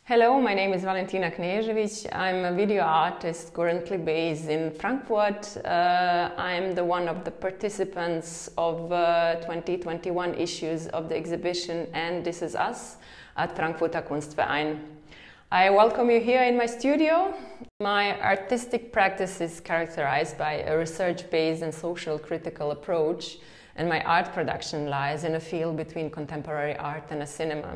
Hello, my name is Valentina Knežević. I'm a video artist currently based in Frankfurt. I'm the one of the participants of 2021 issues of the exhibition And This Is Us at Frankfurter Kunstverein. I welcome you here in my studio. My artistic practice is characterized by a research-based and social critical approach, and my art production lies in a field between contemporary art and a cinema.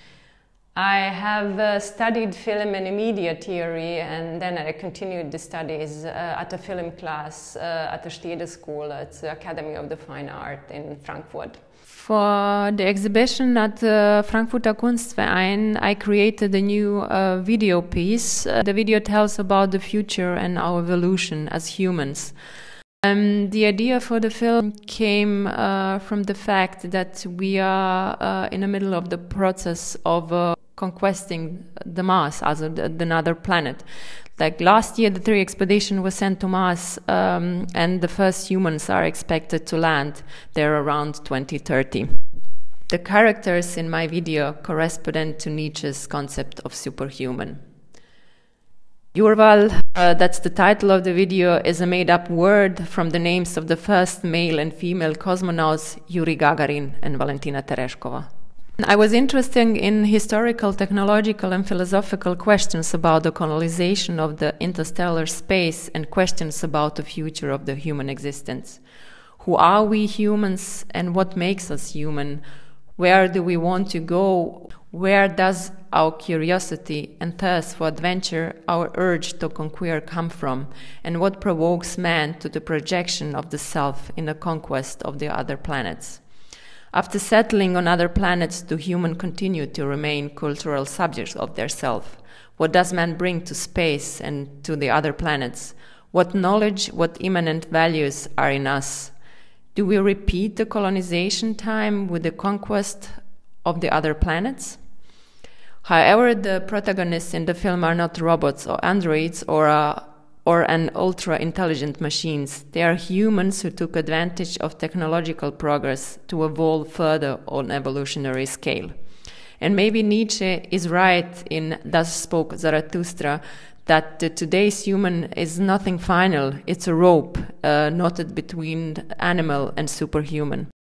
I have studied film and media theory, and then I continued the studies at a film class at the Stede School. It's the Academy of the Fine Art in Frankfurt. For the exhibition at the Frankfurter Kunstverein, I created a new video piece. The video tells about the future and our evolution as humans. The idea for the film came from the fact that we are in the middle of the process of conquesting the Mars as another planet. Like last year, the 3 expedition was sent to Mars, and the first humans are expected to land there around 2030. The characters in my video correspond to Nietzsche's concept of superhuman. Yurval, that's the title of the video, is a made-up word from the names of the first male and female cosmonauts, Yuri Gagarin and Valentina Tereshkova. I was interested in historical, technological and philosophical questions about the colonization of the interstellar space and questions about the future of the human existence. Who are we humans and what makes us human? Where do we want to go? Where does our curiosity and thirst for adventure, our urge to conquer come from? And what provokes man to the projection of the self in the conquest of the other planets? After settling on other planets, do humans continue to remain cultural subjects of their self? What does man bring to space and to the other planets? What knowledge, what immanent values are in us? Do we repeat the colonization time with the conquest of the other planets? However, the protagonists in the film are not robots or androids or an ultra-intelligent machines. They are humans who took advantage of technological progress to evolve further on evolutionary scale. And maybe Nietzsche is right in Thus Spoke Zarathustra that today's human is nothing final. It's a rope knotted between animal and superhuman.